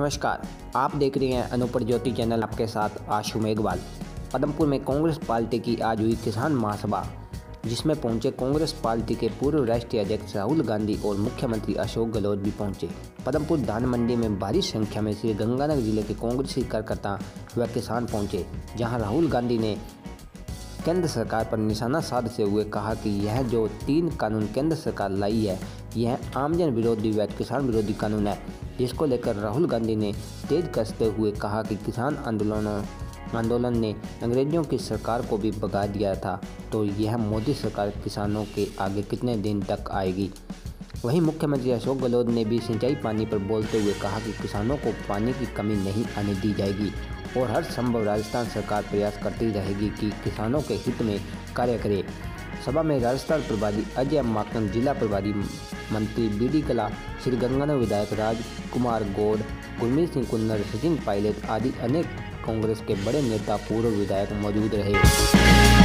नमस्कार, आप देख रहे हैं अनूपर ज्योति चैनल। आपके साथ आशु मेघवाल। पदमपुर में कांग्रेस पार्टी की आज हुई किसान महासभा, जिसमें पहुंचे कांग्रेस पार्टी के पूर्व राष्ट्रीय अध्यक्ष राहुल गांधी और मुख्यमंत्री अशोक गहलोत भी पहुंचे। पदमपुर धान मंडी में भारी संख्या में श्री गंगानगर जिले के कांग्रेसी कार्यकर्ता व किसान पहुंचे, जहां राहुल गांधी ने केंद्र सरकार पर निशाना साधते हुए कहा कि यह जो 3 कानून केंद्र सरकार लाई है, यह आमजन विरोधी व किसान विरोधी कानून है, जिसको लेकर राहुल गांधी ने तेज कसते हुए कहा कि किसान आंदोलन ने अंग्रेजों की सरकार को भी भगा दिया था, तो यह मोदी सरकार किसानों के आगे कितने दिन तक आएगी। वहीं मुख्यमंत्री अशोक गहलोत ने भी सिंचाई पानी पर बोलते हुए कहा कि किसानों को पानी की कमी नहीं आने दी जाएगी और हर संभव राजस्थान सरकार प्रयास करती रहेगी कि किसानों के हित में कार्य करे। सभा में राजस्थान प्रभारी अजय माकन, जिला प्रभारी मंत्री बीडी कला, श्री गंगानगर विधायक राज कुमार गौड़, गुरमीत सिंह कुन्नर, सचिन पायलट आदि अनेक कांग्रेस के बड़े नेता पूर्व विधायक मौजूद रहे।